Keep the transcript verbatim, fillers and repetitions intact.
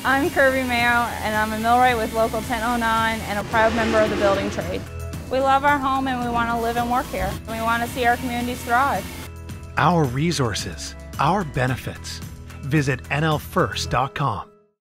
I'm Kirby Mayo, and I'm a millwright with Local ten oh nine and a proud member of the building trade. We love our home and we want to live and work here. We want to see our communities thrive. Our resources, our benefits. Visit N L first dot com.